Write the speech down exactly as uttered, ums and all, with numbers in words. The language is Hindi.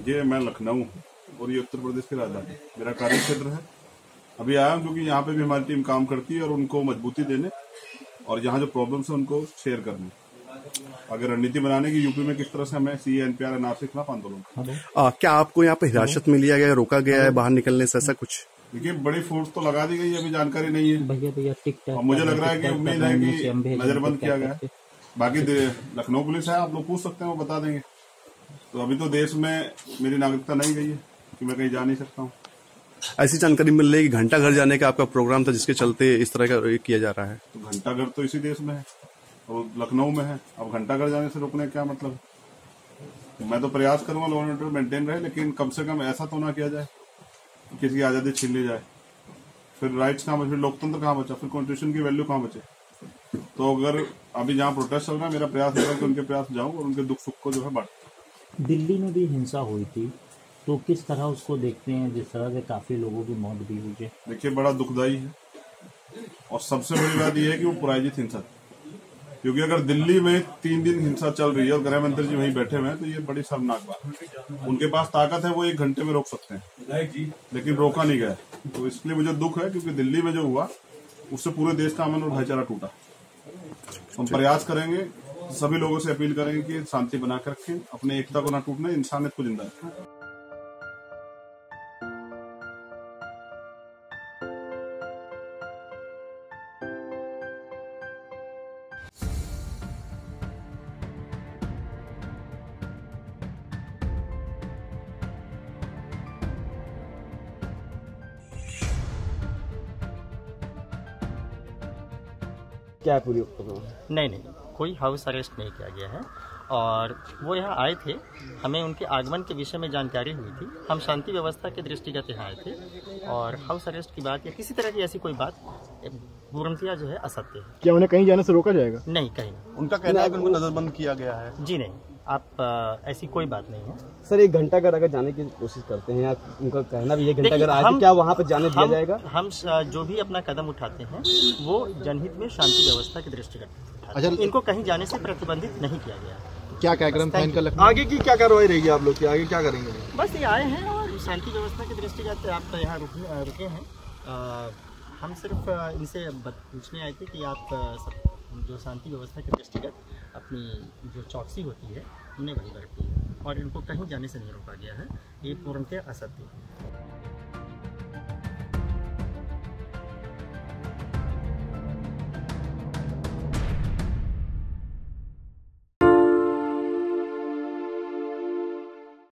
देखिए, मैं लखनऊ और ये उत्तर प्रदेश की राजधानी मेरा कार्य क्षेत्र है। अभी आया हूँ क्योंकि यहाँ पे भी हमारी टीम काम करती है और उनको मजबूती देने और यहाँ जो प्रॉब्लम्स है उनको शेयर करने, अगर रणनीति बनाने की यूपी में किस तरह से हमें सी एनपीआर एनआरसी के खिलाफ आंदोलन। क्या आपको यहाँ पे हिरासत में लिया गया, रोका गया है बाहर निकलने से, ऐसा कुछ? देखिए, बड़ी फोर्स तो लगा दी गई है, अभी जानकारी नहीं है भैया भैया। और मुझे लग रहा है कि उम्मीद है कि नजरबंद किया गया है। बाकी लखनऊ पुलिस है, आप लोग पूछ सकते हैं, वो बता देंगे। तो अभी तो देश में मेरी नागरिकता नहीं गई है कि मैं कहीं जा नहीं सकता हूँ। ऐसी जानकारी मिल रही है कि घंटा घर जाने का आपका प्रोग्राम था, जिसके चलते इस तरह का किया जा रहा है। तो घंटा घर तो इसी देश में है और लखनऊ में है, अब घंटा घर जाने से रोकने क्या मतलब? मैं तो प्रयास करूंगा लॉ एंड ऑर्डर मेंटेन रहे, लेकिन कम से कम ऐसा तो ना किया जाए कि किसी की आजादी छीन ली जाए। फिर राइट्स कहाँ बचे, फिर लोकतंत्र कहाँ बचा, फिर कॉन्स्टिट्यूशन की वैल्यू कहाँ बचे? तो अगर अभी जहाँ प्रोटेस्ट चल रहा है, मेरा प्रयास है कि उनके प्रयास जाऊं और उनके दुख सुख को जो है बांटूं। दिल्ली में भी हिंसा हुई थी, तो किस तरह उसको देखते हैं, जिस तरह से काफी लोगों की मौत भी हुई है? देखिए, बड़ा दुखदायी है और सबसे बड़ी बात यह है कि वो प्रायोजित हिंसा, क्योंकि अगर दिल्ली में तीन दिन हिंसा चल रही है और गृह मंत्री जी वहीं बैठे हुए हैं, तो ये बड़ी शर्मनाक बात है। उनके पास ताकत है, वो एक घंटे में रोक सकते हैं, लेकिन रोका नहीं गया। तो इसलिए मुझे दुख है, क्योंकि दिल्ली में जो हुआ उससे पूरे देश का अमन और भाईचारा टूटा। हम प्रयास करेंगे, सभी लोगों से अपील करेंगे कि शांति बनाकर रखें, अपने एकता को ना टूटने, इंसानियत को जिंदा रखें। क्या पूरी? नहीं नहीं कोई हाउस अरेस्ट नहीं किया गया है और वो यहाँ आए थे, हमें उनके आगमन के विषय में जानकारी हुई थी। हम शांति व्यवस्था के दृष्टिगत यहाँ आए थे और हाउस अरेस्ट की बात या किसी तरह की ऐसी कोई बात पूर्णतया जो है असत्य है। क्या उन्हें कहीं जाने से रोका जाएगा? नहीं, कहीं नहीं। उनका कहना है कि उनको नजरबंद किया गया है। जी नहीं, आप आ, ऐसी कोई बात नहीं है। सर, एक घंटा घर अगर जाने की कोशिश करते हैं, आप उनका कहना भी एक घंटा घर आज, क्या वहाँ पर जाने दिया जाएगा? हम जो भी अपना कदम उठाते हैं वो जनहित में शांति व्यवस्था के दृष्टिगत। अच्छा, इनको कहीं जाने से प्रतिबंधित नहीं किया गया। क्या कार्यक्रम था इनका? आगे की क्या कार्रवाई रहेगी आप लोग की? आगे क्या करेंगे? बस ये आए हैं और शांति व्यवस्था के दृष्टिगत आप यहाँ रुके रुके हैं। आ, हम सिर्फ इनसे पूछने आए थे कि आप सब जो शांति व्यवस्था के दृष्टिगत अपनी जो चौकसी होती है उन्हें वही बरती है और इनको कहीं जाने से नहीं रोका गया है। ये पूर्णतः असत्य है।